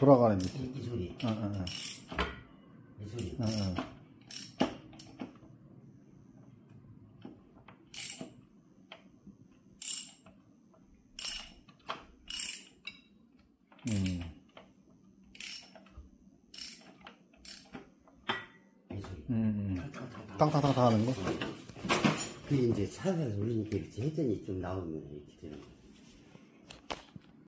돌아가는 밑에. 이 소리. 응. 이 소리. 응. 이 소리. 땅땅땅땅 하는 거? 그게 이제 살살 올리니까 이렇게 회전이 좀 나오면 이렇게.